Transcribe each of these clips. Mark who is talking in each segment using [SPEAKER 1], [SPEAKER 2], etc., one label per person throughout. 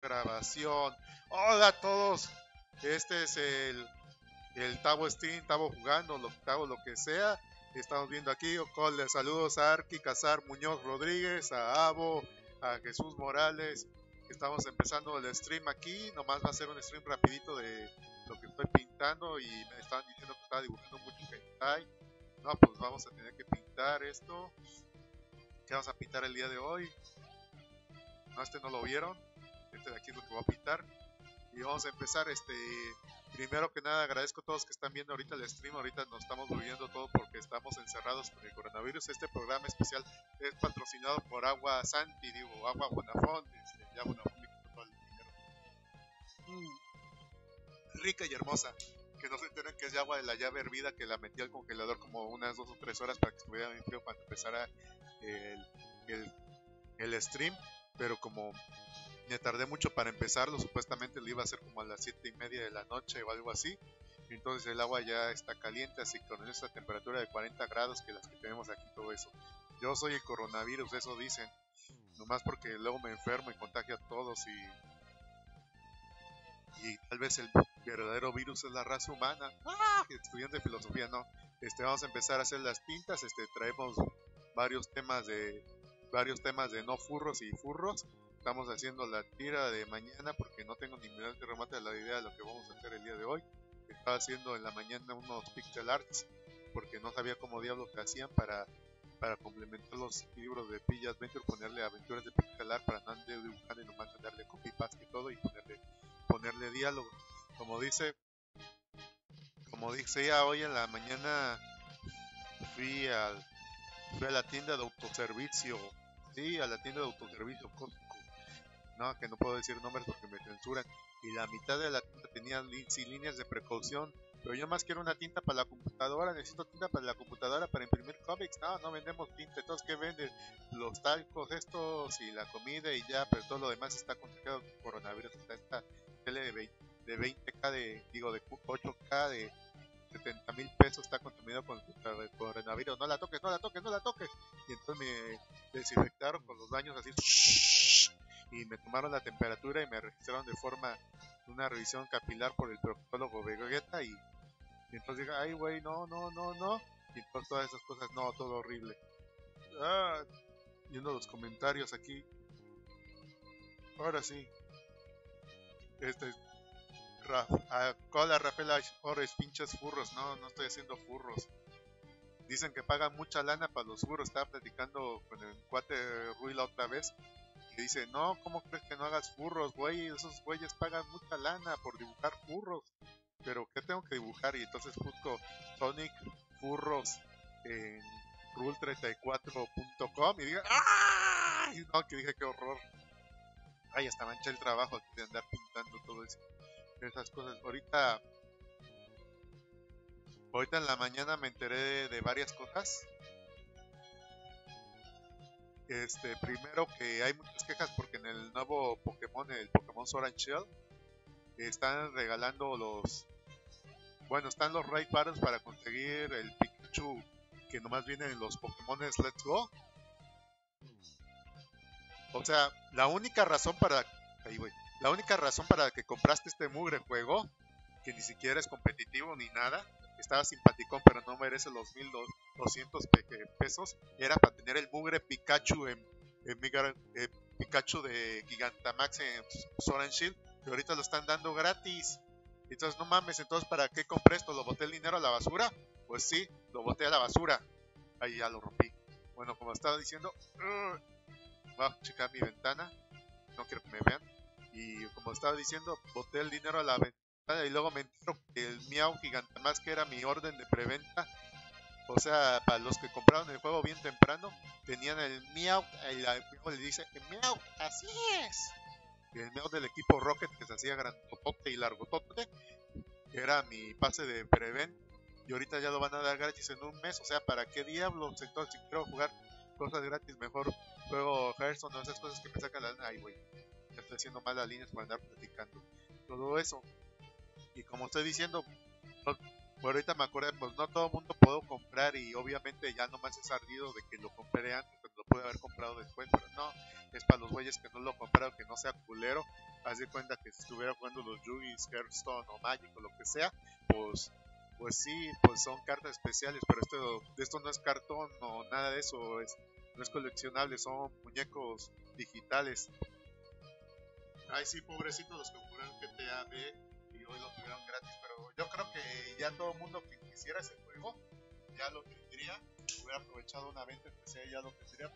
[SPEAKER 1] grabación. Hola a todos. Este es el Tavo Steam, Tavo jugando, Tavo lo que sea. Estamos viendo aquí. Saludos a Arki, Casar, Muñoz Rodríguez, a Abo, a Jesús Morales. Estamos empezando el stream aquí. Nomás va a ser un stream rapidito de lo que estoy pintando. Y me estaban diciendo que estaba dibujando mucho hentai. No, pues vamos a tener que pintar esto. ¿Qué vamos a pintar el día de hoy? No, este no lo vieron. Este de aquí es lo que voy a pintar. Y vamos a empezar. Primero que nada, agradezco a todos que están viendo ahorita el stream. Ahorita nos estamos volviendo todo porque estamos encerrados con el coronavirus. Este programa especial es patrocinado por Agua Santi, Agua Bonafont. Ya Bonafont me quitó todo el dinero. Rica y hermosa. Que no se enteren que es agua de la llave hervida, que la metí al congelador como unas 2 o 3 horas para que estuviera bien frío cuando empezara el stream. Pero como me tardé mucho para empezarlo, supuestamente lo iba a hacer como a las 7:30 de la noche o algo así. Entonces el agua ya está caliente, así con esta temperatura de 40 grados que las que tenemos aquí, todo eso. Yo soy el coronavirus, eso dicen. Nomás porque luego me enfermo y contagio a todos y tal vez el verdadero virus es la raza humana. Estudiante de filosofía, no. Vamos a empezar a hacer las pintas. Traemos varios temas de no furros y furros. Estamos haciendo la tira de mañana porque no tengo ni menor remota de la idea de lo que vamos a hacer el día de hoy. Estaba haciendo en la mañana unos pixel arts porque no sabía cómo diablos que hacían para complementar los libros de Pilla Adventure, ponerle aventuras de pixel art para no andar dibujando y nomás darle copy paste y todo y ponerle diálogo. Como dice ya hoy en la mañana fui a la tienda de autoservicio. Sí, a la tienda de autoservicio Costco. No, que no puedo decir nombres porque me censuran. Y la mitad de la tinta tenía líneas de precaución. Pero yo más quiero una tinta para la computadora. Necesito tinta para la computadora para imprimir cómics. No vendemos tinta. Entonces, ¿qué venden? Los talcos estos y la comida y ya. Pero todo lo demás está contagiado con coronavirus. Está esta tele de 20K de 8K de 70,000 pesos está contaminado con el coronavirus. No la toques. Y entonces me desinfectaron con los baños así. Y me tomaron la temperatura y me registraron de forma una revisión capilar por el proctólogo Vegeta y entonces dije, ay güey, no, y entonces todas esas cosas, no, todo horrible. Viendo los comentarios aquí, ahora sí, hola Rafael, ahora es pinches furros, no estoy haciendo furros. Dicen que pagan mucha lana para los furros. Estaba platicando con el cuate Rui la otra vez y dice, no, ¿cómo crees que no hagas furros, güey? Esos güeyes pagan mucha lana por dibujar furros. Pero, ¿qué tengo que dibujar? Y entonces busco Sonic Furros en rule34.com y digo, ¡ah! Y no, que dije, qué horror. Ay, hasta manché el trabajo aquí de andar pintando todo eso. Esas cosas. Ahorita en la mañana me enteré de varias cosas. Primero que hay muchas quejas porque en el nuevo Pokémon, el Pokémon Sword and Shield, están regalando están los raid battles para conseguir el Pikachu que nomás viene en los Pokémon Let's Go. O sea, la única razón para que compraste este mugre juego, que ni siquiera es competitivo ni nada, estaba simpaticón pero no merece los 1,200 pesos, era para tener el mugre Pikachu Pikachu de Gigantamax en Sword and Shield, que ahorita lo están dando gratis. Entonces no mames, entonces ¿para qué compré esto? ¿Lo boté el dinero a la basura? Pues sí, lo boté a la basura. Ahí ya lo rompí. Bueno, como estaba diciendo, voy a checar mi ventana, no quiero que me vean. Y como estaba diciendo, boté el dinero a la ventana y luego me entero que el Miau Gigantamax, que era mi orden de preventa, o sea, para los que compraron el juego bien temprano, tenían el Miau, y el Miau le dice, Miau, así es. Y el Miau del equipo Rocket, que se hacía grandotote y largotote, era mi pase de preventa. Y ahorita ya lo van a dar gratis en un mes. O sea, ¿para qué diablos? Entonces, si quiero jugar cosas gratis, mejor juego Hearthstone o esas cosas que me sacan la... Ay, güey, ya estoy haciendo malas líneas para andar platicando todo eso. Y como estoy diciendo, ahorita me acordé, pues no todo el mundo puedo comprar y obviamente ya nomás es ardido de que lo compré antes, pero lo pude haber comprado después, pero no, es para los güeyes que no lo compraron, que no sea culero. haz de cuenta que si estuviera jugando los Yugi's, Hearthstone o Magic o lo que sea, pues sí, pues son cartas especiales, pero esto no es cartón o nada de eso, no es coleccionable, son muñecos digitales. Ay, sí, pobrecitos los que compraron GTA B y hoy lo tuvieron gratis, pero yo creo que ya todo el mundo que quisiera ese juego ya lo tendría, hubiera aprovechado una venta especial, ya lo tendría.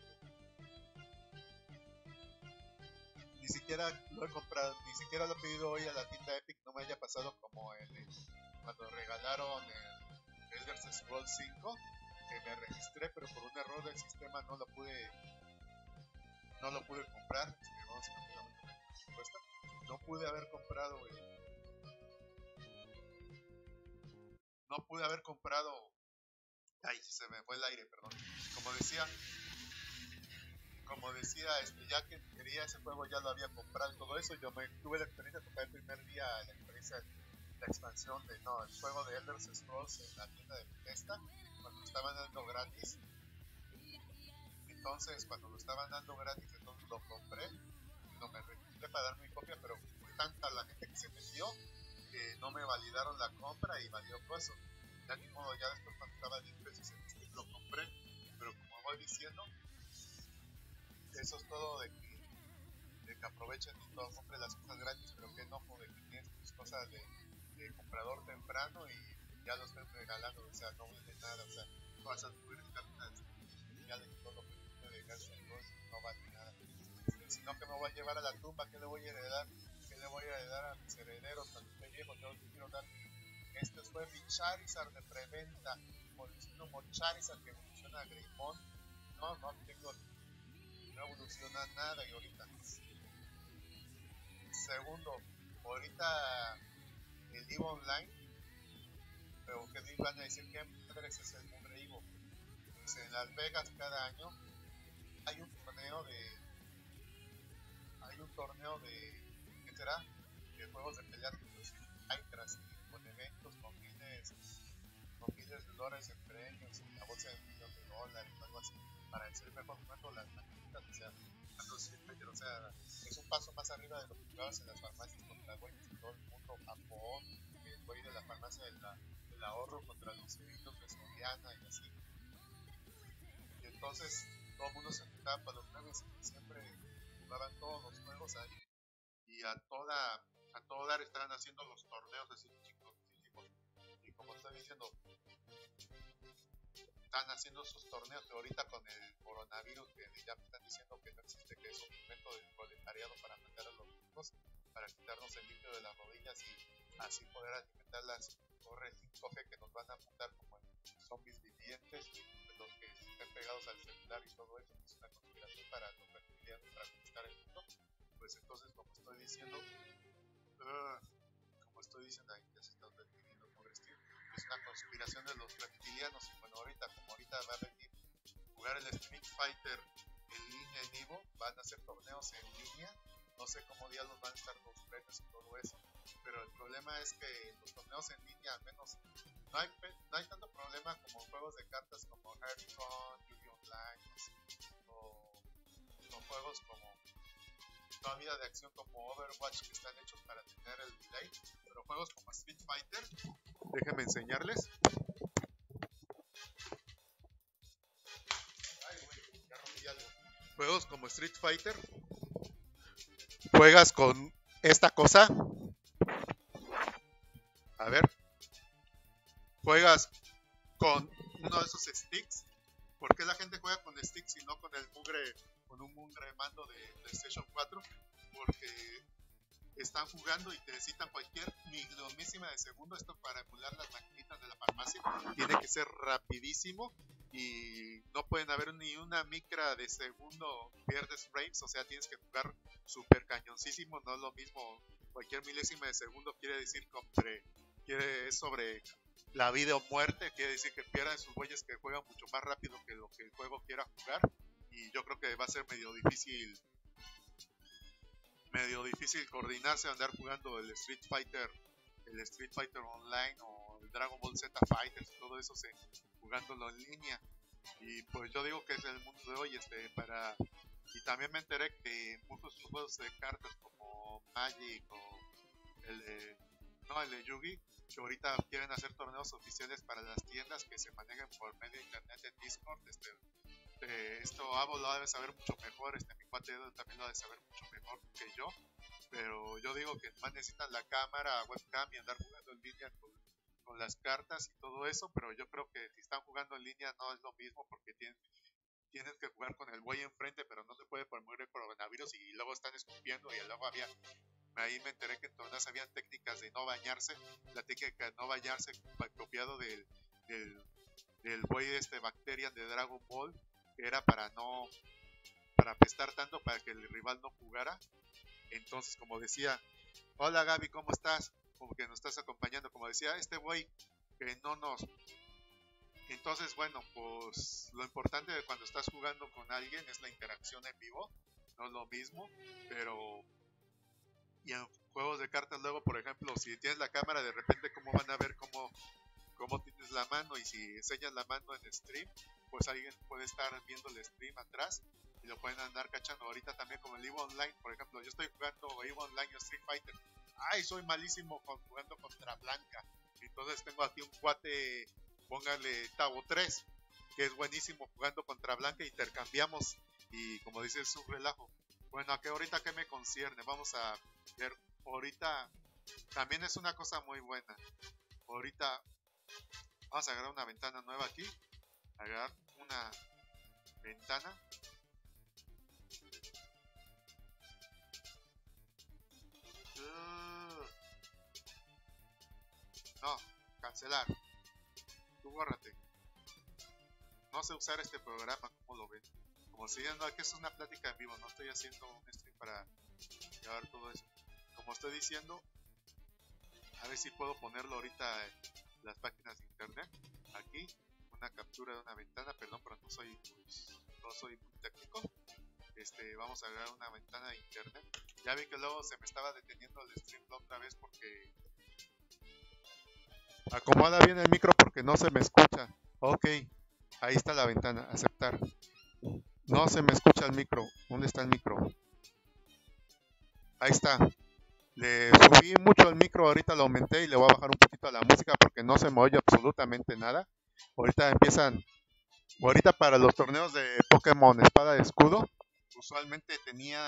[SPEAKER 1] Ni siquiera lo he comprado, ni siquiera lo he pedido hoy a la tienda Epic, no me haya pasado como cuando regalaron el Elder Scrolls 5, que me registré, pero por un error del sistema no lo pude comprar. Vamos a la respuesta. No pude haber comprado no pude haber comprado. Ay, se me fue el aire, perdón. Como decía, ya que quería ese juego ya lo había comprado y todo eso. Yo tuve la experiencia de comprar el primer día la expansión el juego de Elder Scrolls en la tienda de Bethesda cuando lo estaban dando gratis. Entonces cuando lo estaban dando gratis, entonces lo compré, no me registré para dar mi copia, pero fue tanta la gente que se metió que no me validaron la compra y valió eso. Ya ni modo, ya después cuando estaba 10 pesos lo compré, pero como voy diciendo, eso es todo de que aprovechen y todo, compren las cosas gratis, pero que no de que tienes tus cosas de comprador temprano y ya lo estén regalando, o sea, no vale nada, o sea, no vas a subir cartas ya de todo lo que tiene de gas, entonces no vale nada. Sino que me voy a llevar a la tumba, ¿qué le voy a heredar? ¿Qué le voy a heredar a mis herederos cuando esté viejo? Yo quiero dar, este fue mi Charizard de preventa, como Charizard que evoluciona a Greymon. No evoluciona nada y ahorita. Segundo, ahorita el Evo Online, pero que me van a decir que madres es el nombre Evo. Pues en Las Vegas cada año hay un torneo de ¿qué será? De juegos de pelear con eventos, con miles de dólares en premios, la bolsa de $1,000,000, algo así, para el ser mejor jugando las maquinitas, o sea, es un paso más arriba de lo que jugabas en las farmacias contra güeyes de todo el mundo, Japón, el güey de la farmacia del ahorro contra los eventos de Soriana y así. Y entonces todo el mundo se juntaba para los juegos y siempre jugaban todos los juegos ahí y a todo dar estaban haciendo los torneos así chicos. Y como estoy diciendo, están haciendo sus torneos que ahorita con el coronavirus que ya me están diciendo que no existe, que es un invento del proletariado para matar a los ricos, para quitarnos el líquido de las rodillas y así poder alimentar las torres 5G que nos van a matar como zombies vivientes, los que estén pegados al celular y todo eso, que es una conspiración para los reptilianos para conquistar el mundo. Pues entonces como estoy diciendo ahí que se está definiendo por Steve, es una conspiración de los reptilianos. Y bueno, ahorita va a venir jugar el Street Fighter en línea en Evo, van a hacer torneos en línea, no sé cómo diablos van a estar los premios y todo eso, pero el problema es que los torneos en línea al menos no hay tanto problema como juegos de cartas como Hearthstone, Yu-Gi Online o juegos como todavía de acción como Overwatch que están hechos para tener el delay, pero juegos como Street Fighter, déjenme enseñarles. Ya rompí algo. Juegos como Street Fighter, juegas con esta cosa, a ver, juegas con uno de esos sticks. ¿Por qué la gente juega con sticks y no con un mugre mando de PlayStation 4? Porque están jugando y necesitan cualquier millonísima de segundo. Esto para emular las maquinitas de la farmacia tiene que ser rapidísimo y no pueden haber ni una micra de segundo, pierdes frames, o sea, tienes que jugar super cañoncísimo. No es lo mismo, cualquier milésima de segundo quiere decir es sobre la vida o muerte, quiere decir que pierden sus güeyes que juegan mucho más rápido que lo que el juego quiera jugar, y yo creo que va a ser medio difícil coordinarse, andar jugando el Street Fighter Online o el Dragon Ball Z Fighters y todo eso jugándolo en línea. Y pues yo digo que es el mundo de hoy, para Y también me enteré que muchos juegos de cartas como Magic o el de, no, el de Yugi, que ahorita quieren hacer torneos oficiales para las tiendas que se manejen por medio de internet en Discord. Esto Avo lo debe saber mucho mejor, mi cuate Edo también lo debe saber mucho mejor que yo, pero yo digo que más necesitan la cámara, webcam y andar jugando en línea con las cartas y todo eso, pero yo creo que si están jugando en línea no es lo mismo porque tienes que jugar con el güey enfrente, pero no se puede por morir el coronavirus y luego están escupiendo y luego ahí me enteré que en torneos habían técnicas de no bañarse, la técnica de no bañarse copiado del, del güey de Bacterian de Dragon Ball, que era para apestar tanto para que el rival no jugara. Entonces, como decía, hola Gaby, ¿cómo estás? Como que nos estás acompañando, como decía este güey, que no nos... Entonces, bueno, pues lo importante de cuando estás jugando con alguien es la interacción en vivo, no es lo mismo, pero... Y en juegos de cartas luego, por ejemplo, si tienes la cámara, de repente cómo van a ver cómo tienes la mano, y si enseñas la mano en stream, pues alguien puede estar viendo el stream atrás y lo pueden andar cachando. Ahorita también como el EVO Online, por ejemplo, yo estoy jugando EVO Online o Street Fighter. Ay, soy malísimo jugando contra Blanca. Entonces tengo aquí un cuate, póngale Tavo 3, que es buenísimo jugando contra Blanca, intercambiamos y como dices es un relajo. Bueno, aquí ahorita que me concierne, vamos a ver, ahorita también es una cosa muy buena. Ahorita vamos a agarrar una ventana nueva aquí, agarrar una ventana. No, cancelar. Tú bórrate. No sé usar este programa, ¿cómo lo ven? Como si no, que es una plática en vivo, no estoy haciendo un stream para grabar todo eso. Como estoy diciendo, a ver si puedo ponerlo ahorita en las páginas de internet. Aquí, una captura de una ventana, perdón, pero no soy muy técnico. Vamos a agarrar una ventana de internet. Ya vi que luego se me estaba deteniendo el stream otra vez porque acomoda bien el micro porque no se me escucha. Ok, ahí está la ventana, aceptar. No se me escucha el micro. ¿Dónde está el micro? Ahí está. Le subí mucho el micro, ahorita lo aumenté y le voy a bajar un poquito a la música porque no se me oye absolutamente nada. Ahorita para los torneos de Pokémon Espada de Escudo, usualmente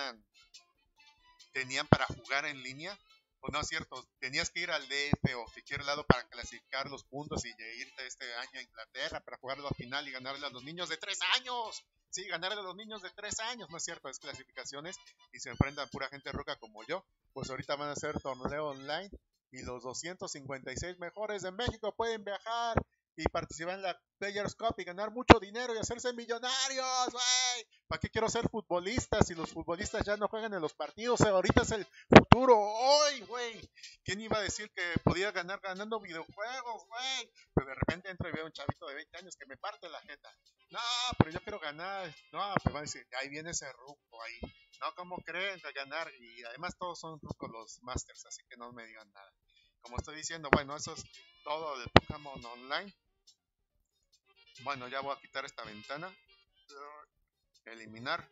[SPEAKER 1] tenían para jugar en línea, o no es cierto, tenías que ir al DF o cualquier lado para clasificar los puntos y irte este año a Inglaterra para jugarlo a final y ganarle a los niños de 3 años. Sí, ganarle a los niños de 3 años, no es cierto, es clasificaciones y se enfrentan pura gente roca como yo. Pues ahorita van a hacer torneo online y los 256 mejores de México pueden viajar y participar en la Players Cup y ganar mucho dinero y hacerse millonarios, güey. ¿Para qué quiero ser futbolista si los futbolistas ya no juegan en los partidos? Ahorita es el futuro. ¡Hoy, güey! ¿Quién iba a decir que podía ganar ganando videojuegos, güey? Pero de repente entro y veo un chavito de 20 años que me parte la jeta. No, pero yo quiero ganar. No, pues va a decir, ahí viene ese ruco ahí. No, ¿cómo creen que ganar? Y además todos son rucos los masters, así que no me digan nada. Como estoy diciendo, bueno, eso es todo de Pokémon Online. Bueno, ya voy a quitar esta ventana. Eliminar.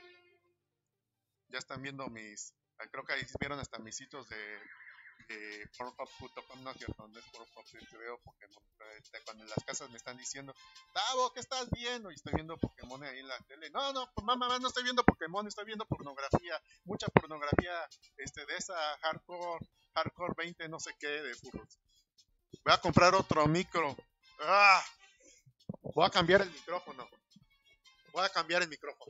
[SPEAKER 1] Ya están viendo creo que ahí vieron hasta mis sitios de Pornhub.com, no es cierto, no es Pornhub, yo veo Pokémon. Cuando en las casas me están diciendo, Tavo, ¿qué estás viendo? Y estoy viendo Pokémon ahí en la tele. No, no, pues mamá, no estoy viendo Pokémon, estoy viendo pornografía, mucha pornografía, de esa hardcore 20, no sé qué, de furros. Voy a comprar otro micro. ¡Ah! Voy a cambiar el micrófono. Voy a cambiar el micrófono.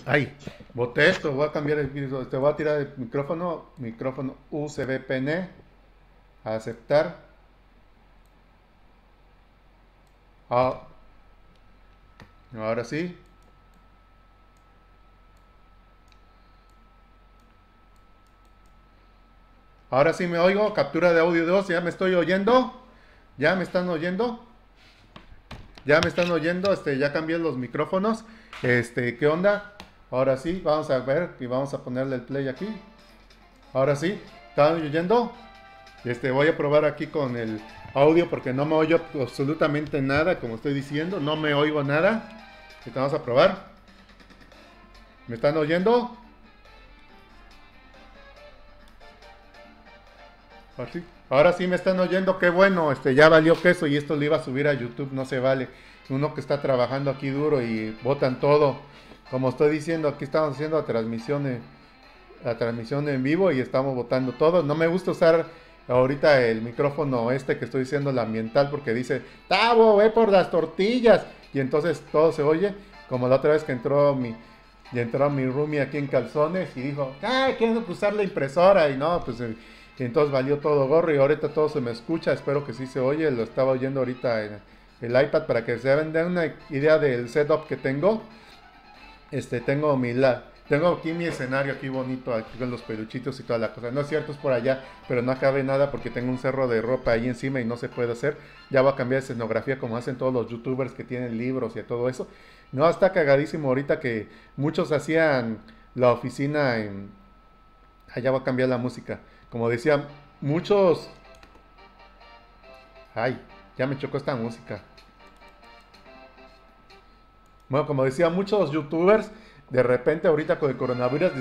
[SPEAKER 2] Ay, boté esto, voy a cambiar el vídeo, te voy a tirar el micrófono USB PN, a aceptar. Ah, ahora sí, ahora sí me oigo, captura de audio 2, ya me estoy oyendo, ya me están oyendo, ya me están oyendo, ya cambié los micrófonos, ¿qué onda? Ahora sí, vamos a ver y vamos a ponerle el play aquí. Ahora sí, ¿están oyendo? Voy a probar aquí con el audio porque no me oigo absolutamente nada, como estoy diciendo, no me oigo nada. Vamos a probar. ¿Me están oyendo? Así. Ahora sí me están oyendo, qué bueno, ya valió queso y esto lo iba a subir a YouTube, no se vale. Uno que está trabajando aquí duro y botan todo. Como estoy diciendo, aquí estamos haciendo la transmisión en vivo y estamos votando todo. No me gusta usar ahorita el micrófono que estoy diciendo, el ambiental, porque dice, Tavo, ve por las tortillas. Y entonces todo se oye, como la otra vez que entró mi roomie aquí en calzones y dijo, quiero usar la impresora. Y no, pues y entonces valió todo gorro y ahorita todo se me escucha. Espero que sí se oye, lo estaba oyendo ahorita en el iPad para que se den una idea del setup que tengo. Tengo aquí mi escenario aquí bonito, aquí con los peluchitos y toda la cosa. No es cierto, es por allá, pero no cabe nada porque tengo un cerro de ropa ahí encima y no se puede hacer. Ya voy a cambiar de escenografía como hacen todos los youtubers que tienen libros y todo eso. No, está cagadísimo ahorita que muchos hacían la oficina en... Allá voy a cambiar la música. Como decía, muchos... Ay, ya me chocó esta música. Bueno, como decía, muchos youtubers de repente ahorita con el coronavirus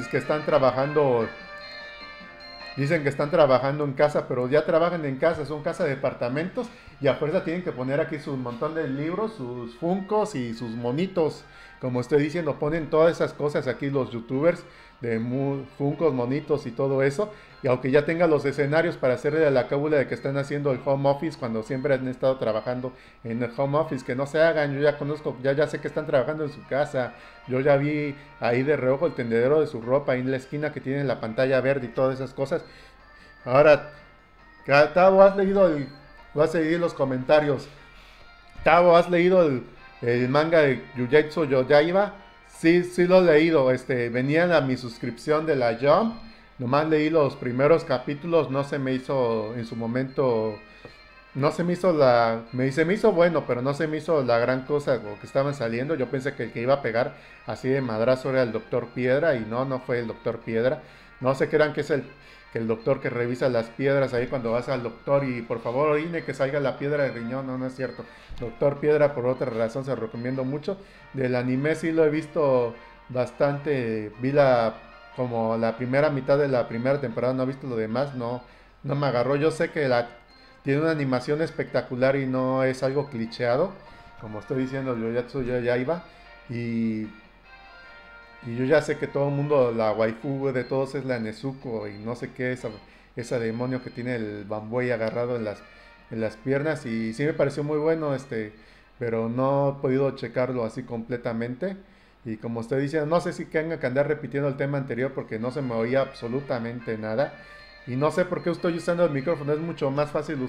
[SPEAKER 2] dicen que están trabajando en casa, pero ya trabajan en casa, son casa de departamentos y a fuerza tienen que poner aquí su montón de libros, sus funcos y sus monitos. Como estoy diciendo, ponen todas esas cosas aquí los youtubers de funcos, monitos y todo eso. Y aunque ya tengan los escenarios para hacerle la cábula de que están haciendo el home office cuando siempre han estado trabajando en el home office, que no se hagan, yo ya conozco, ya sé que están trabajando en su casa, yo ya vi ahí de reojo el tendedero de su ropa ahí en la esquina que tiene la pantalla verde y todas esas cosas. Ahora, Tavo, vas a seguir los comentarios. Tavo, ¿has leído el manga de Jujutsu Yojaiba? Sí, sí lo he leído. Venía a mi suscripción de la Jump. Nomás leí los primeros capítulos. No se me hizo en su momento. No se me hizo se me hizo bueno, pero no se me hizo la gran cosa que estaban saliendo. Yo pensé que el que iba a pegar así de madrazo era el Doctor Piedra. Y no, no fue el Doctor Piedra. No se crean que el doctor que revisa las piedras ahí cuando vas al doctor y por favor orine que salga la piedra de riñón. No, no es cierto. Doctor Piedra por otra razón se lo recomiendo mucho. Del anime sí lo he visto bastante. Como la primera mitad de la primera temporada, no he visto lo demás, no, no me agarró. Yo sé que tiene una animación espectacular y no es algo clicheado. Como estoy diciendo, yo ya iba. Y y yo ya sé que todo el mundo, la waifu de todos es la Nezuko y no sé qué, esa demonio que tiene el bambuey agarrado en las piernas. Y sí me pareció muy bueno, pero no he podido checarlo así completamente. Y como estoy diciendo, no sé si tenga que andar repitiendo el tema anterior porque no se me oía absolutamente nada. Y no sé por qué estoy usando el micrófono, es mucho más fácil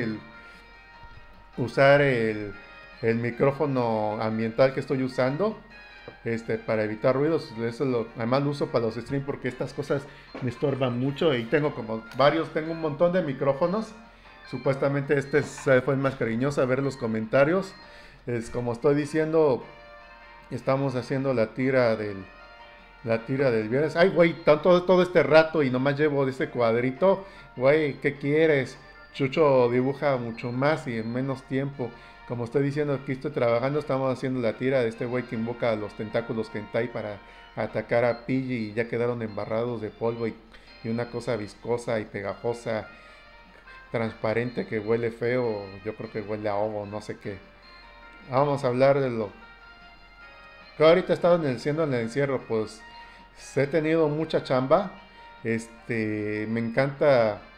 [SPEAKER 2] usar el micrófono ambiental que estoy usando para evitar ruidos. Además lo uso para los streams porque estas cosas me estorban mucho y tengo como tengo un montón de micrófonos. Supuestamente fue más cariñoso a ver los comentarios. Es como estoy diciendo, estamos haciendo la tira del viernes. Ay, güey, todo este rato y nomás llevo de este cuadrito. Güey, ¿qué quieres? Chucho dibuja mucho más y en menos tiempo. Como estoy diciendo, aquí estoy trabajando, estamos haciendo la tira de este güey que invoca a los tentáculos Kentai para atacar a Pidgey y ya quedaron embarrados de polvo y una cosa viscosa y pegajosa, transparente que huele feo. Yo creo que huele a ovo, no sé qué. Vamos a hablar de lo que ahorita he estado siendo en el encierro. Pues he tenido mucha chamba. Me encanta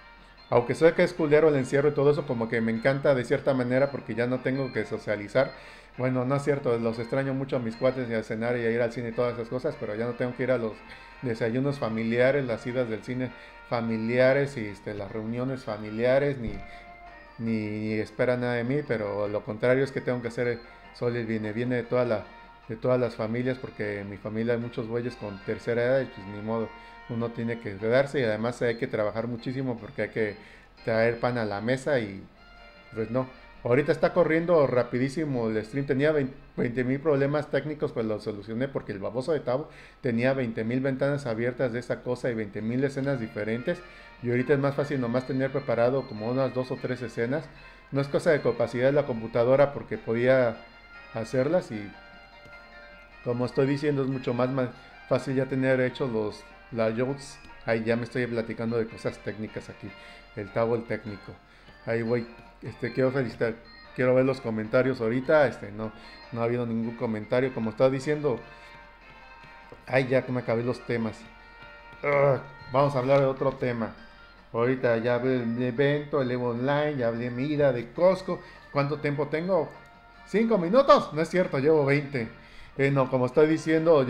[SPEAKER 2] Aunque sé que es culero el encierro y todo eso, como que me encanta de cierta manera porque ya no tengo que socializar. Bueno, no es cierto, los extraño mucho a mis cuates y a cenar y a ir al cine y todas esas cosas, pero ya no tengo que ir a los desayunos familiares, las idas del cine familiares y las reuniones familiares, ni espera nada de mí, pero lo contrario es que tengo que hacer Soles viene de todas las familias, porque en mi familia hay muchos güeyes con tercera edad y pues ni modo, uno tiene que quedarse y además hay que trabajar muchísimo porque hay que traer pan a la mesa y pues no. Ahorita está corriendo rapidísimo el stream. Tenía 20 mil problemas técnicos, pues lo solucioné porque el baboso de Tavo tenía 20 mil ventanas abiertas de esa cosa y 20 mil escenas diferentes. Y ahorita es más fácil nomás tener preparado como unas dos o tres escenas. No es cosa de capacidad de la computadora porque podía hacerlas y como estoy diciendo es mucho más fácil ya tener hechos los layouts. Ahí ya me estoy platicando de cosas técnicas aquí. El Tavo el técnico. Ahí voy. Quiero felicitar, quiero ver los comentarios ahorita. No ha habido ningún comentario. Como estaba diciendo, ay, ya que me acabé los temas. Ugh, vamos a hablar de otro tema. Ahorita ya hablé del evento, el Evo Online, ya hablé mira de Costco. ¿Cuánto tiempo tengo? ¿5 minutos? No es cierto, llevo 20. No, como estoy diciendo,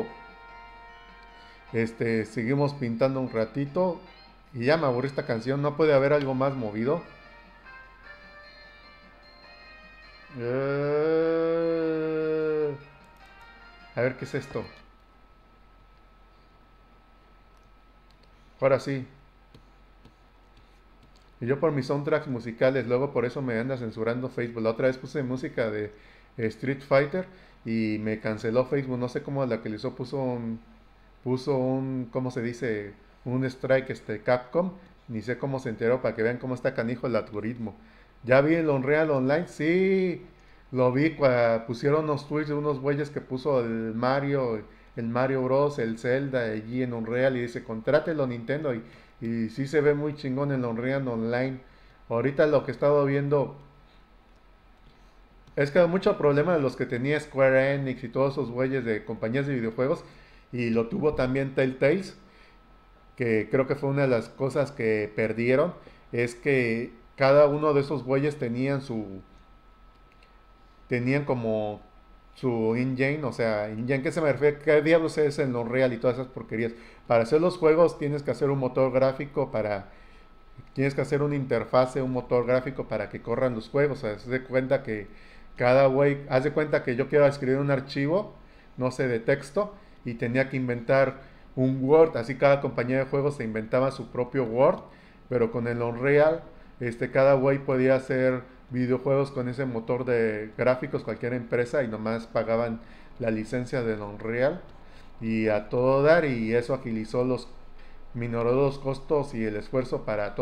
[SPEAKER 2] seguimos pintando un ratito. Y ya me aburrí esta canción. ¿No puede haber algo más movido? A ver qué es esto. Ahora sí. Y yo por mis soundtracks musicales, luego por eso me anda censurando Facebook. La otra vez puse música de Street Fighter y me canceló Facebook. No sé cómo la que le hizo, ¿cómo se dice? Un strike Capcom. Ni sé cómo se enteró para que vean cómo está canijo el algoritmo. Ya vi el Unreal Online, sí. Lo vi cuando pusieron unos tweets de unos güeyes que puso el Mario Bros, el Zelda allí en Unreal y dice, contrátelo Nintendo y sí se ve muy chingón en Unreal Online. Ahorita lo que he estado viendo es que hay mucho problema de los que tenía Square Enix y todos esos güeyes de compañías de videojuegos y lo tuvo también Telltales, que creo que fue una de las cosas que perdieron, es que cada uno de esos güeyes tenían como su engine, o sea, engine, ¿qué se me refiere? ¿Qué diablos es el Unreal y todas esas porquerías? Para hacer los juegos tienes que hacer un motor gráfico tienes que hacer una interfase, un motor gráfico para que corran los juegos, o sea, haz de cuenta que haz de cuenta que yo quiero escribir un archivo, no sé, de texto, y tenía que inventar un Word, así cada compañía de juegos se inventaba su propio Word, pero con el Unreal, cada güey podía hacer videojuegos con ese motor de gráficos, cualquier empresa, y nomás pagaban la licencia del Unreal y a todo dar, y eso agilizó minoró los costos y el esfuerzo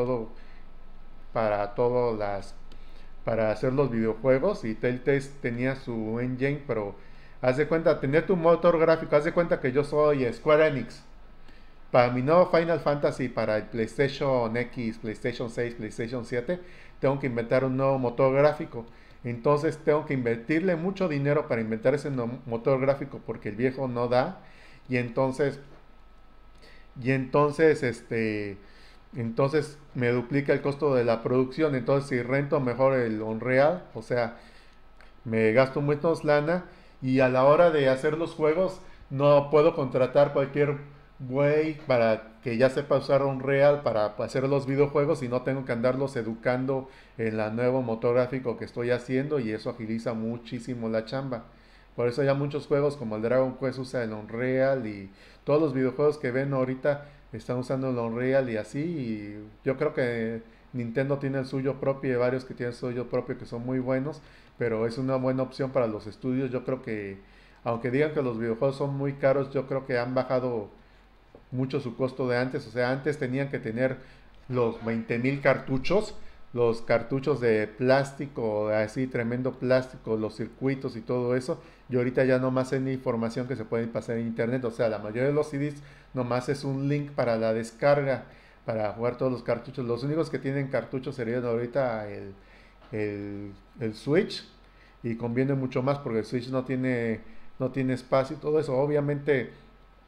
[SPEAKER 2] para todo para hacer los videojuegos. Y Telltale tenía su engine, pero haz de cuenta, tener tu motor gráfico, haz de cuenta que yo soy Square Enix. Para mi nuevo Final Fantasy, para el PlayStation X, PlayStation 6, PlayStation 7, tengo que inventar un nuevo motor gráfico. Entonces tengo que invertirle mucho dinero para inventar ese motor gráfico porque el viejo no da. Y entonces, y entonces, entonces me duplica el costo de la producción. Entonces si rento mejor el Unreal, o sea, me gasto menos lana y a la hora de hacer los juegos no puedo contratar cualquier güey para que ya sepa usar Unreal para hacer los videojuegos y no tengo que andarlos educando en la nuevo motor gráfico que estoy haciendo y eso agiliza muchísimo la chamba. Por eso ya muchos juegos como el Dragon Quest usa el Unreal y todos los videojuegos que ven ahorita están usando el Unreal y así. Y yo creo que Nintendo tiene el suyo propio y varios que tienen el suyo propio que son muy buenos, pero es una buena opción para los estudios. Yo creo que, aunque digan que los videojuegos son muy caros, yo creo que han bajado mucho su costo de antes. O sea, antes tenían que tener los 20,000 cartuchos, los cartuchos de plástico, así tremendo plástico, los circuitos y todo eso. Y ahorita ya nomás es la información que se puede pasar en internet. O sea, la mayoría de los CDs nomás es un link para la descarga, para jugar todos los cartuchos. Los únicos que tienen cartuchos serían ahorita el Switch. Y conviene mucho más porque el Switch no tiene espacio y todo eso. Obviamente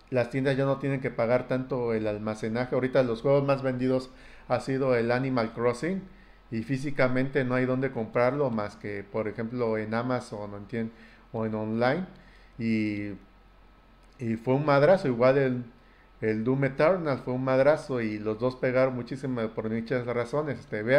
[SPEAKER 2] las tiendas ya no tienen que pagar tanto el almacenaje. Ahorita los juegos más vendidos ha sido el Animal Crossing y físicamente no hay donde comprarlo más que por ejemplo en Amazon o en online y, y fue un madrazo, igual el Doom Eternal fue un madrazo y los dos pegaron muchísimo por muchas razones.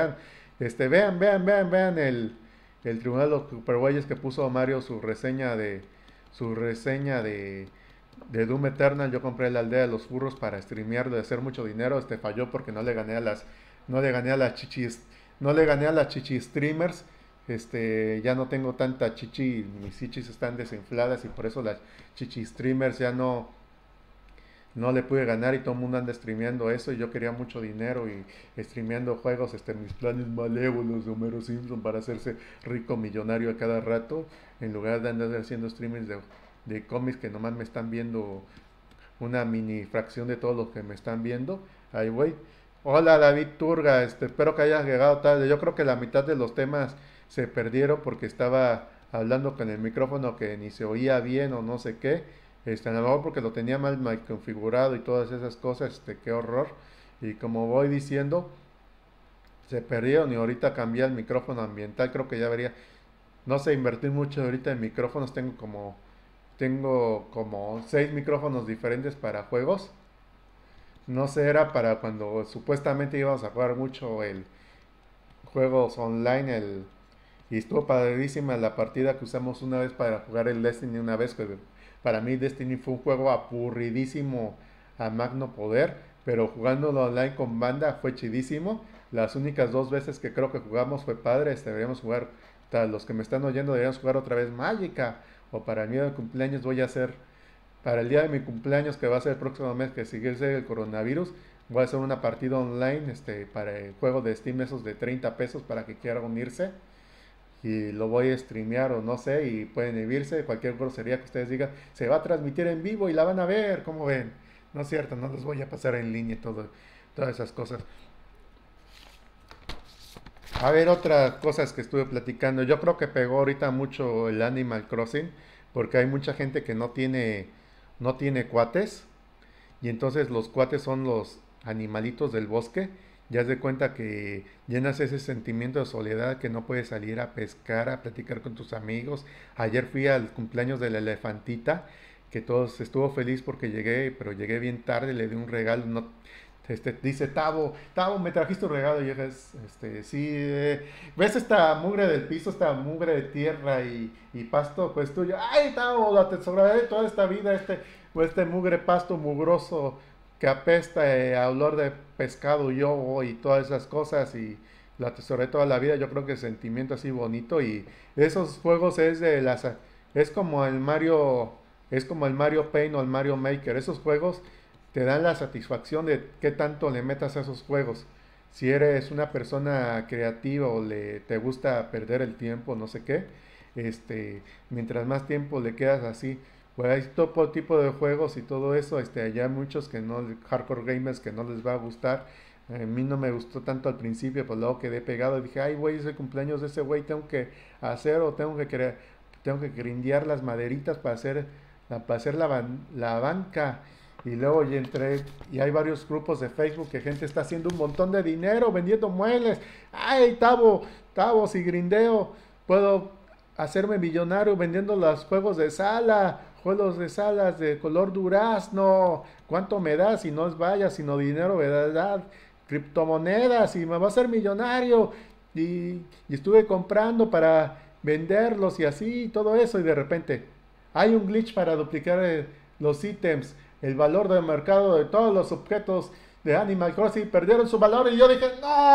[SPEAKER 2] Vean el Tribunal de los Superguayes que puso Mario su reseña de Doom Eternal. Yo compré la aldea de los furros para streamear de hacer mucho dinero. Falló porque no le gané a las chichis, no le gané a las chichi streamers. Ya no tengo tanta chichi, mis chichis están desinfladas y por eso las chichi streamers ya no le pude ganar y todo el mundo anda streameando eso y yo quería mucho dinero y streameando juegos, mis planes malévolos de Homero Simpson para hacerse rico millonario a cada rato, en lugar de andar haciendo streamings de cómics que nomás me están viendo una mini fracción de todo lo que me están viendo. Ahí voy. Hola David Turga, espero que hayas llegado tarde. Yo creo que la mitad de los temas se perdieron porque estaba hablando con el micrófono que ni se oía bien o no sé qué. A lo mejor porque lo tenía mal configurado y todas esas cosas, qué horror. Y como voy diciendo, se perdieron y ahorita cambié el micrófono ambiental, creo que ya vería. No sé, invertir mucho ahorita en micrófonos, tengo como 6 micrófonos diferentes para juegos. No sé, era para cuando supuestamente íbamos a jugar mucho el juegos online, y estuvo padrísima la partida que usamos una vez para jugar el Destiny una vez. Para mí Destiny fue un juego aburridísimo a magno poder, pero jugándolo online con banda fue chidísimo. Las únicas 2 veces que creo que jugamos fue padre. Deberíamos jugar, los que me están oyendo deberíamos jugar otra vez Magica. O para el día de cumpleaños voy a hacer, para el día de mi cumpleaños que va a ser el próximo mes que sigue el coronavirus, voy a hacer una partida online para el juego de Steam esos de 30 pesos para que quiera unirse y lo voy a streamear o no sé y pueden inhibirse cualquier grosería que ustedes digan se va a transmitir en vivo y la van a ver, ¿cómo ven? No es cierto, no les voy a pasar en línea todas esas cosas. A ver, otras cosas que estuve platicando, yo creo que pegó ahorita mucho el Animal Crossing porque hay mucha gente que no tiene cuates y entonces los cuates son los animalitos del bosque. Ya haz de cuenta que llenas ese sentimiento de soledad que no puedes salir a pescar, a platicar con tus amigos. Ayer fui al cumpleaños de la elefantita, que todos estuvo feliz porque llegué, pero llegué bien tarde, le di un regalo. No, dice Tavo, me trajiste un regalo. Y yo, sí, ¿ves esta mugre del piso, esta mugre de tierra y pasto? Pues tuyo. Ay, Tavo, la atesoraré toda esta vida, este mugre pasto mugroso que apesta a olor de pescado yo y todas esas cosas y la atesoré toda la vida. Yo creo que el sentimiento así bonito y esos juegos es como el Mario Paint o el Mario Maker. Esos juegos te dan la satisfacción de qué tanto le metas a esos juegos. Si eres una persona creativa o te gusta perder el tiempo, no sé qué, mientras más tiempo le quedas así, pues hay todo tipo de juegos y todo eso. Hay muchos hardcore gamers que no les va a gustar. A mí no me gustó tanto al principio, pues luego quedé pegado y dije, ay, güey, es el cumpleaños de ese güey, tengo que hacer o tengo que grindear las maderitas para hacer la banca. Y luego ya entré y hay varios grupos de Facebook que gente está haciendo un montón de dinero vendiendo muebles. Ay, Tavo, si grindeo, puedo hacerme millonario vendiendo los juegos de salas de color durazno. ¿Cuánto me das? Si no es vaya, sino dinero, ¿verdad? Criptomonedas y me va a hacer millonario. Y estuve comprando para venderlos y así, todo eso. Y de repente hay un glitch para duplicar los ítems. El valor de mercado de todos los objetos de Animal Crossing perdieron su valor. Y yo dije,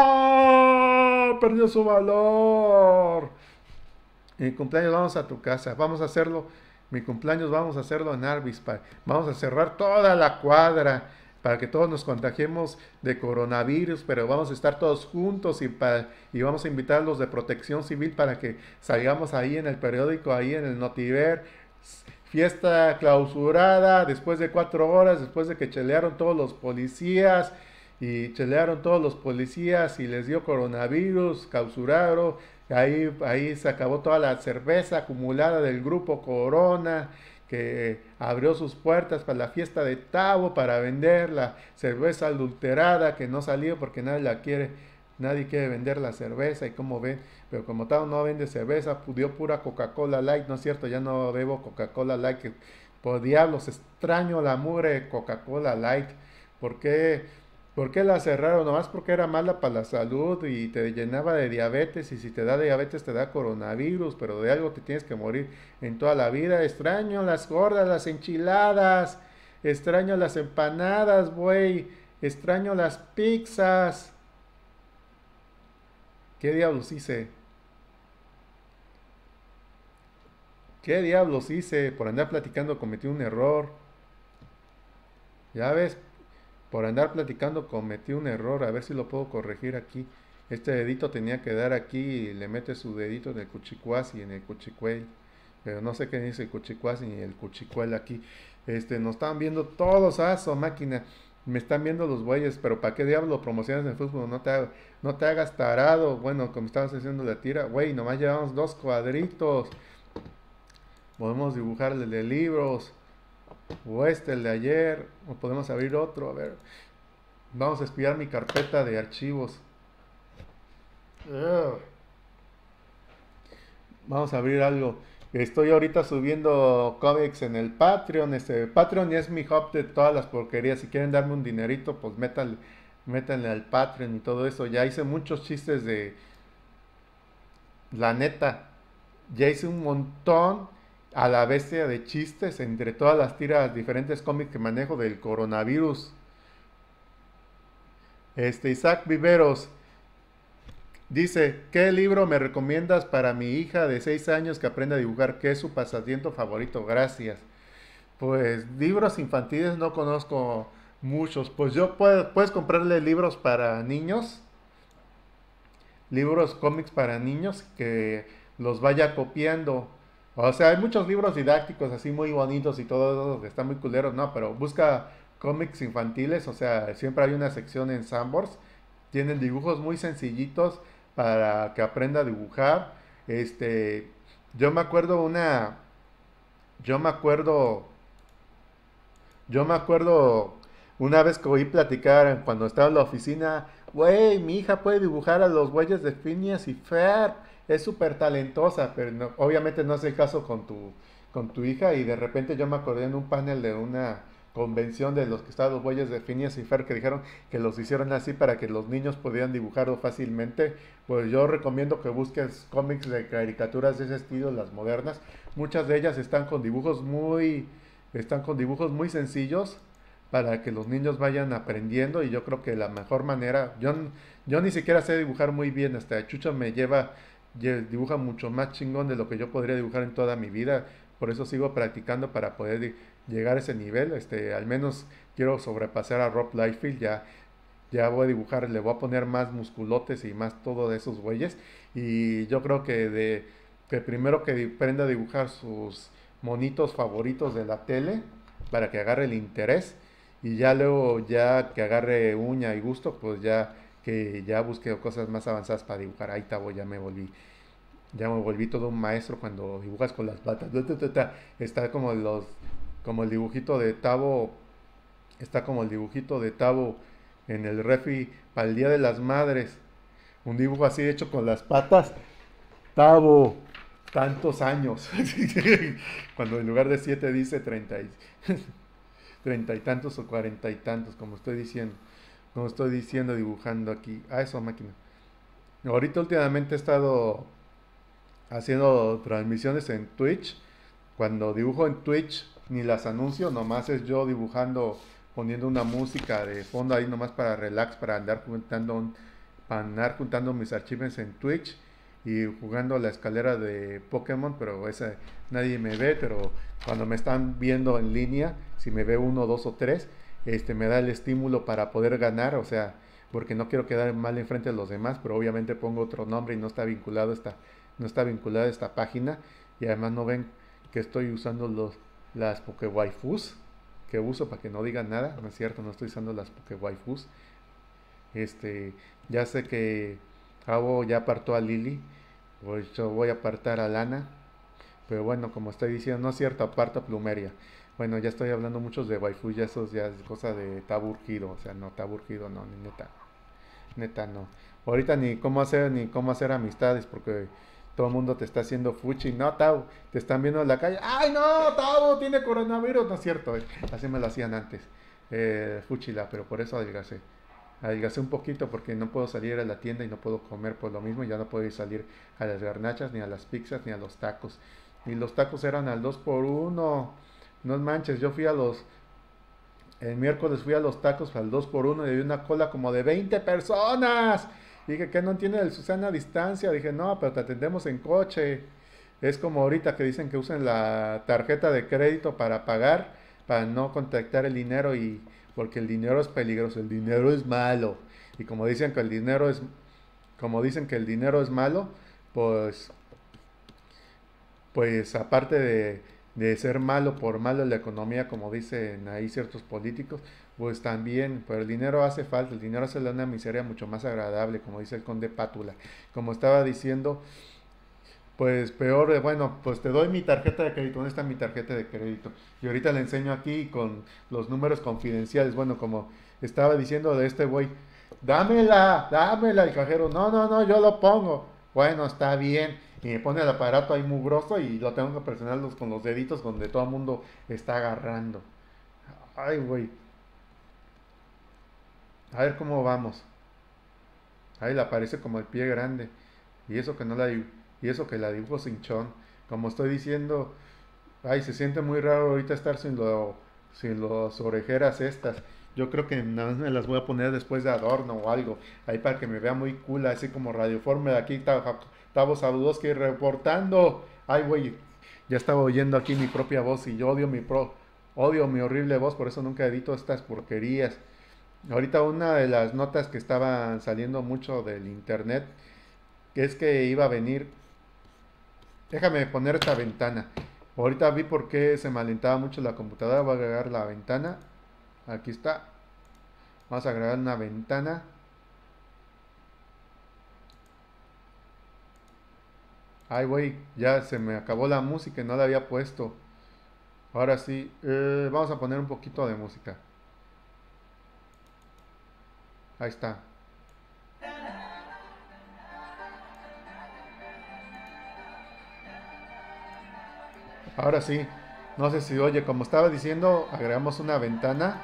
[SPEAKER 2] no, perdió su valor. Mi cumpleaños vamos a tu casa, vamos a hacerlo. Mi cumpleaños vamos a hacerlo en Arby's. Vamos a cerrar toda la cuadra para que todos nos contagiemos de coronavirus, pero vamos a estar todos juntos y vamos a invitar a los de Protección Civil para que salgamos ahí en el periódico, ahí en el Notiver. Fiesta clausurada después de 4 horas, después de que chelearon todos los policías y les dio coronavirus, clausuraron. Ahí se acabó toda la cerveza acumulada del grupo Corona, que abrió sus puertas para la fiesta de Tabo para vender la cerveza adulterada que no salió porque nadie quiere vender la cerveza y como ven, pero como Tabo no vende cerveza, dio pura Coca-Cola Light, no es cierto, ya no bebo Coca-Cola Light, que por diablos extraño la mugre de Coca-Cola Light, ¿por qué? ¿Por qué la cerraron? Nomás porque era mala para la salud y te llenaba de diabetes y si te da diabetes te da coronavirus, pero de algo te tienes que morir en toda la vida. Extraño las gordas, las enchiladas, extraño las empanadas, güey, extraño las pizzas. ¿Qué diablos hice? ¿Qué diablos hice? Por andar platicando cometí un error. Ya ves, por andar platicando cometí un error, a ver si lo puedo corregir aquí. Este dedito tenía que dar aquí y le mete su dedito en el cuchicuas y en el cuchicuel. Pero no sé qué dice el cuchicuas ni el cuchicuel aquí. Nos están viendo todos, su máquina. Me están viendo los bueyes, pero ¿para qué diablo promociones en fútbol? No te hagas tarado. Bueno, como estabas haciendo la tira, güey, nomás llevamos 2 cuadritos. Podemos dibujarle de libros. O el de ayer. O podemos abrir otro. A ver. Vamos a espiar mi carpeta de archivos. Ugh. Vamos a abrir algo. Estoy ahorita subiendo cómics en el Patreon. Patreon es mi hub de todas las porquerías. Si quieren darme un dinerito, pues métanle al Patreon y todo eso. Ya hice muchos chistes de... La neta, ya hice un montón a la bestia de chistes entre todas las tiras, diferentes cómics que manejo del coronavirus. Isaac Viveros dice, ¿qué libro me recomiendas para mi hija de 6 años que aprenda a dibujar? ¿Qué es su pasatiempo favorito? Gracias. Pues libros infantiles no conozco muchos. Pues puedes comprarle libros para niños, libros cómics para niños que los vaya copiando. O sea, hay muchos libros didácticos así muy bonitos y todo eso que están muy culeros, no, pero busca cómics infantiles, o sea, siempre hay una sección en Sanborns, tienen dibujos muy sencillitos para que aprenda a dibujar. Este, yo me acuerdo una, yo me acuerdo, yo me acuerdo una vez que oí platicar cuando estaba en la oficina, güey, mi hija puede dibujar a los güeyes de Phineas y Ferb, es súper talentosa, pero obviamente no es el caso con tu hija y de repente yo me acordé en un panel de una convención de los que estaban los güeyes de Phineas y Ferb que dijeron que los hicieron así para que los niños pudieran dibujarlo fácilmente. Pues yo recomiendo que busques cómics de caricaturas de ese estilo, las modernas. Muchas de ellas están con dibujos muy sencillos para que los niños vayan aprendiendo y yo creo que la mejor manera, yo ni siquiera sé dibujar muy bien, hasta Chucho dibuja mucho más chingón de lo que yo podría dibujar en toda mi vida, por eso sigo practicando para poder llegar a ese nivel, al menos quiero sobrepasar a Rob Liefeld, ya voy a dibujar, le voy a poner más musculotes y más todo de esos güeyes y yo creo que primero que aprenda a dibujar sus monitos favoritos de la tele para que agarre el interés y ya luego ya que agarre uña y gusto pues ya que ya busque cosas más avanzadas para dibujar. Ahí Tabo, ya me volví todo un maestro cuando dibujas con las patas. Está como el dibujito de Tabo, está como el dibujito de Tabo en el refri para el Día de las Madres. Un dibujo así hecho con las patas. Tabo, tantos años. Cuando en lugar de 7 dice 30 y tantos o 40 y tantos, como estoy diciendo. Como estoy diciendo, dibujando aquí. Eso, máquina. Ahorita últimamente he estado haciendo transmisiones en Twitch. Cuando dibujo en Twitch, ni las anuncio, nomás es yo dibujando, poniendo una música de fondo ahí nomás para relax, para andar juntando mis archivos en Twitch y jugando la escalera de Pokémon, pero esa nadie me ve, pero cuando me están viendo en línea, si me ve uno, dos o tres, me da el estímulo para poder ganar, o sea, porque no quiero quedar mal enfrente de los demás, pero obviamente pongo otro nombre y no está vinculada esta página y además no ven que estoy usando las Pokéwaifus que uso para que no digan nada, no es cierto, no estoy usando las Pokéwaifus. Ya sé que Abo ya apartó a Lily, pues yo voy a apartar a Lana, Pero bueno, como estoy diciendo, no es cierto, aparta plumeria. Bueno, ya estoy hablando muchos de waifu, ya eso ya es cosa de taburgido, o sea, no, taburgido no, ni neta, neta no. Ahorita ni cómo hacer amistades porque todo el mundo te está haciendo fuchi, no, Tau, te están viendo en la calle, ay no, Tau, tiene coronavirus, no es cierto, así me lo hacían antes, fuchila, pero por eso adelgacé. Adelgacé un poquito porque no puedo salir a la tienda y no puedo comer por lo mismo. Ya no puedo ir salir a las garnachas, ni a las pizzas, ni a los tacos. Y los tacos eran al 2 por uno. No manches, yo fui a los... El miércoles fui a los tacos al 2 por uno y había una cola como de 20 personas. Y dije, ¿qué no entiende el Susana a distancia? Dije, no, pero te atendemos en coche. Es como ahorita que dicen que usen la tarjeta de crédito para pagar, para no contactar el dinero y porque el dinero es peligroso, el dinero es malo. Y como dicen que el dinero es malo, pues pues aparte de ser malo por malo en la economía, como dicen ahí ciertos políticos, pues también, pero el dinero hace falta, el dinero hace una miseria mucho más agradable, como dice el conde Pátula. Como estaba diciendo, pues peor, bueno, pues te doy mi tarjeta de crédito. ¿Dónde está mi tarjeta de crédito? Y ahorita le enseño aquí con los números confidenciales. Bueno, como estaba diciendo de este güey, dámela, dámela. El cajero, no, no, no, yo lo pongo. Bueno, está bien. Y me pone el aparato ahí mugroso y lo tengo que presionar con los deditos donde todo el mundo está agarrando. Ay, güey. A ver cómo vamos. Ahí le aparece como el pie grande. Y eso que no la y eso que la dibujo sin chón. Como estoy diciendo, ay, se siente muy raro ahorita estar sin las orejeras estas. Yo creo que nada más me las voy a poner después de adorno o algo. Ahí para que me vea muy cool, así como radioforme. Aquí Tavo Saludoski reportando. Ay, güey, ya estaba oyendo aquí mi propia voz y yo odio mi horrible voz, por eso nunca edito estas porquerías. Ahorita una de las notas que estaban saliendo mucho del internet, que es que iba a venir. Déjame poner esta ventana. Ahorita vi por qué se me alentaba mucho la computadora. Voy a agregar la ventana. Aquí está. Vamos a agregar una ventana. Ay, güey, ya se me acabó la música y no la había puesto. Ahora sí, vamos a poner un poquito de música. Ahí está. Ahora sí. No sé si oye, como estaba diciendo, agregamos una ventana.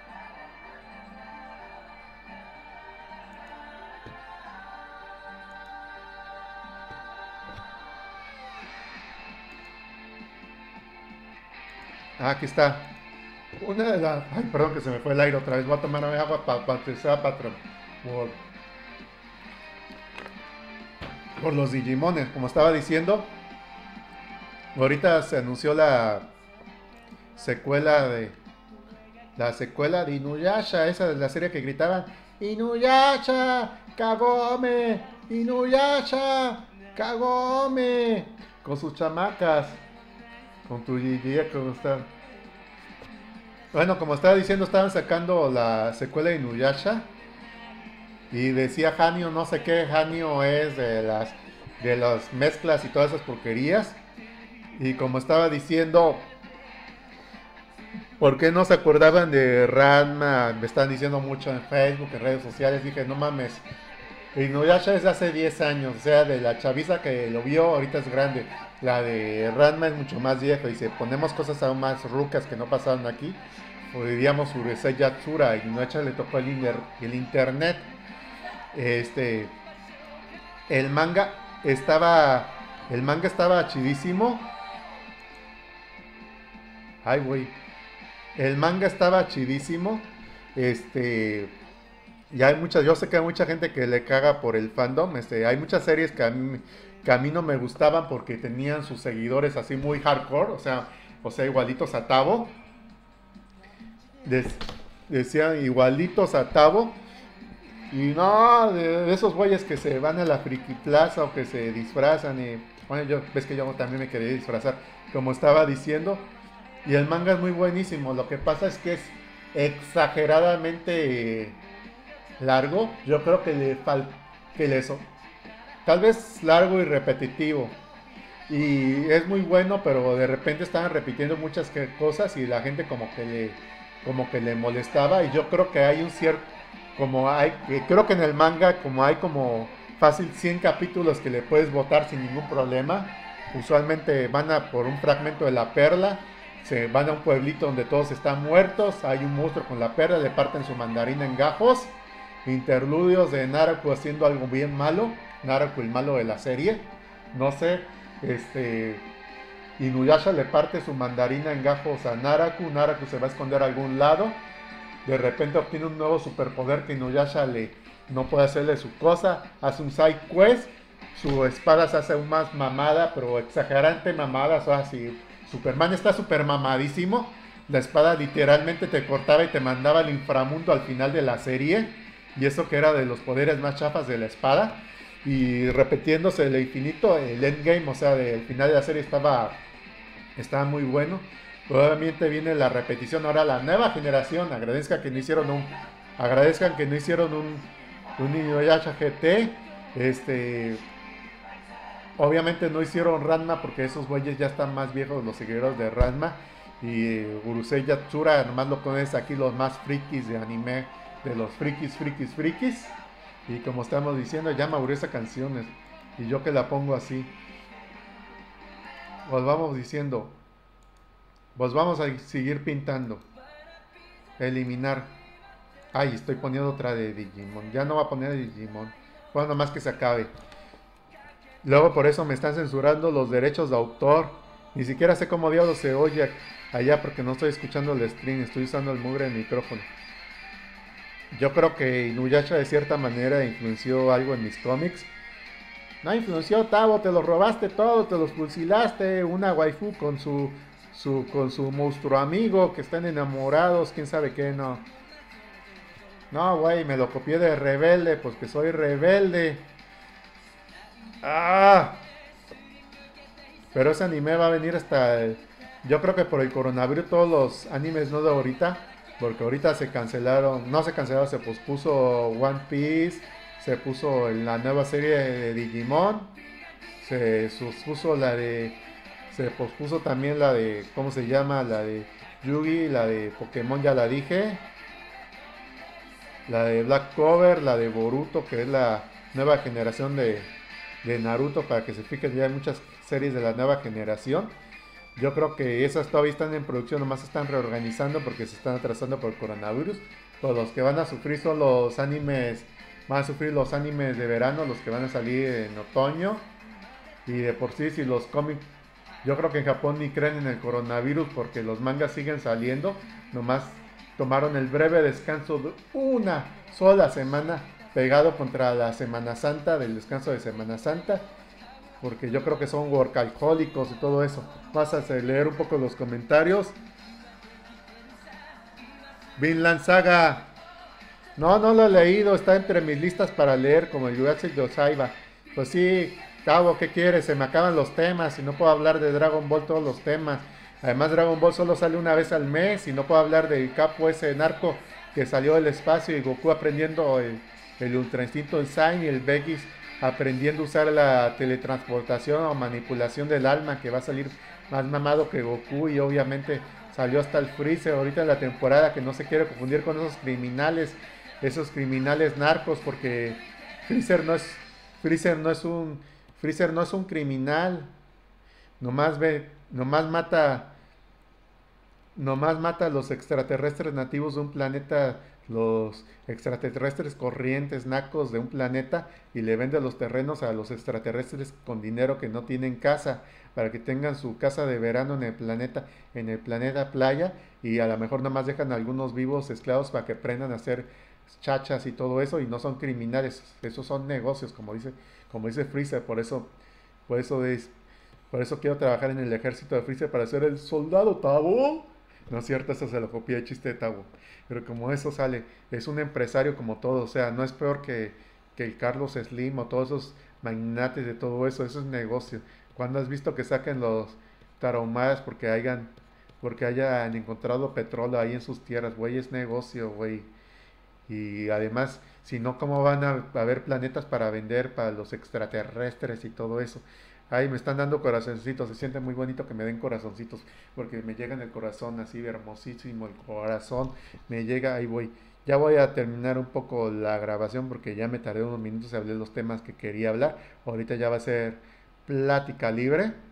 [SPEAKER 2] Ah, aquí está. Una de las... Ay, perdón que se me fue el aire otra vez. Voy a tomar agua para patrón. Por, por los Digimones. Como estaba diciendo, ahorita se anunció secuela de... La secuela de Inuyasha. Esa de la serie que gritaban Inuyasha, Kagome, Inuyasha, Kagome. Con sus chamacas. Con tu Gigi, ¿cómo están? Bueno, como estaba diciendo, estaban sacando la secuela de Inuyasha. Y decía Hanio, no sé qué, Hanio es de las mezclas y todas esas porquerías. Y como estaba diciendo, ¿por qué no se acordaban de Ranma? Me están diciendo mucho en Facebook, en redes sociales. Dije, no mames, Inuyasha es de hace 10 años, o sea, de la chaviza que lo vio, ahorita es grande. La de Ranma es mucho más vieja y si ponemos cosas aún más rucas que no pasaron aquí, o diríamos Urusei Yatsura, y Inuyasha le tocó el internet. Este, el manga estaba, el manga estaba chidísimo. Ay, güey. El manga estaba chidísimo. Este, y hay muchas, yo sé que hay mucha gente que le caga por el fandom. Hay muchas series que a mí no me gustaban porque tenían sus seguidores así muy hardcore, o sea, igualitos a Tavo. Des- Decían igualitos a Tavo. Y no, de esos güeyes que se van a la friki plaza o que se disfrazan y bueno, ves que yo también me quería disfrazar, como estaba diciendo. Y el manga es muy buenísimo. Lo que pasa es que es exageradamente largo. Yo creo que le falta que eso. Tal vez largo y repetitivo. Y es muy bueno, pero de repente estaban repitiendo muchas cosas y la gente como que le molestaba. Y yo creo que hay un cierto, como hay, creo que en el manga como hay como fácil 100 capítulos que le puedes votar sin ningún problema. Usualmente van a por un fragmento de la perla, se van a un pueblito donde todos están muertos, hay un monstruo con la perla, le parten su mandarina en gajos, interludios de Naraku haciendo algo bien malo, Naraku el malo de la serie, no sé, este, Inuyasha le parte su mandarina en gajos a Naraku, Naraku se va a esconder a algún lado, de repente obtiene un nuevo superpoder que Inuyasha no puede hacerle su cosa, hace un side quest, su espada se hace aún más mamada, pero exagerante mamada, o sea, si Superman está super mamadísimo, la espada literalmente te cortaba y te mandaba al inframundo al final de la serie, y eso que era de los poderes más chafas de la espada, y repitiéndose el infinito, el endgame, o sea, el final de la serie estaba muy bueno. Obviamente viene la repetición. Ahora la nueva generación agradezcan que no hicieron un Inuyasha GT. Obviamente no hicieron Ranma porque esos güeyes ya están más viejos, los seguidores de Ranma. Y Urusei Yatsura nomás lo conoces aquí los más frikis de anime, de los frikis. Y como estamos diciendo, ya me aburrió esa canción. Y yo que la pongo así. Pues vamos diciendo, pues vamos a seguir pintando. Eliminar. Ay, estoy poniendo otra de Digimon. Ya no va a poner de Digimon. Bueno, nomás que se acabe. Luego por eso me están censurando los derechos de autor. Ni siquiera sé cómo diablos se oye allá porque no estoy escuchando el stream. Estoy usando el mugre del micrófono. Yo creo que Inuyasha de cierta manera influenció algo en mis cómics. No influenció, Tavo, te los robaste todo, te los fusilaste. Una waifu con su monstruo amigo que están enamorados, quién sabe qué, no. No, güey, me lo copié de Rebelde, pues que soy rebelde. ¡Ah! Pero ese anime va a venir yo creo que por el coronavirus todos los animes no de ahorita, porque ahorita se cancelaron, no se cancelaron, se pospuso One Piece, se puso en la nueva serie de Digimon, se pospuso se pospuso también la de, ¿cómo se llama? La de Yugi, la de Pokémon ya la dije, la de Black Clover, la de Boruto, que es la nueva generación de Naruto, para que se fijen, ya hay muchas series de la nueva generación. Yo creo que esas todavía están en producción, nomás se están reorganizando porque se están atrasando por el coronavirus. Pues los que van a sufrir son los animes, van a sufrir los animes de verano, los que van a salir en otoño. Y de por sí, si los cómics, yo creo que en Japón ni creen en el coronavirus porque los mangas siguen saliendo, nomás tomaron el breve descanso de una sola semana pegado contra la Semana Santa, del descanso de Semana Santa, porque yo creo que son workahólicos y todo eso. Vas a leer un poco los comentarios. Vinland Saga. No, no lo he leído, está entre mis listas para leer, como el Yugatsu Yosaiba. Pues sí, Cabo, ¿qué quieres? Se me acaban los temas y no puedo hablar de Dragon Ball todos los temas. Además, Dragon Ball solo sale una vez al mes y no puedo hablar del capo ese narco que salió del espacio y Goku aprendiendo el Ultra Instinto Insane y el Vegis aprendiendo a usar la teletransportación o manipulación del alma, que va a salir más mamado que Goku, y obviamente salió hasta el Freezer ahorita en la temporada, que no se quiere confundir con esos criminales narcos, porque Freezer no es Freezer no es un Freezer no es un criminal, nomás mata a los extraterrestres nativos de un planeta, los extraterrestres corrientes nacos de un planeta, y le vende los terrenos a los extraterrestres con dinero que no tienen casa, para que tengan su casa de verano en el planeta playa, y a lo mejor nada más dejan a algunos vivos esclavos para que aprendan a hacer chachas y todo eso, y no son criminales, esos son negocios, como dice Freezer. Por eso es, por eso quiero trabajar en el ejército de Freezer para ser el soldado Tabo. No es cierto, eso se lo copié el chiste de Tabo. Pero como eso sale, es un empresario como todo. O sea, no es peor que el Carlos Slim o todos esos magnates de todo eso. Eso es negocio. Cuando has visto que saquen los tarahumaras porque hayan encontrado petróleo ahí en sus tierras, güey, es negocio, güey. Y además, si no, ¿cómo van a haber planetas para vender para los extraterrestres y todo eso? Ay, me están dando corazoncitos, se siente muy bonito que me den corazoncitos, porque me llega en el corazón así hermosísimo el corazón, me llega, ahí voy. Ya voy a terminar un poco la grabación porque ya me tardé unos minutos y hablé los temas que quería hablar. Ahorita ya va a ser plática libre.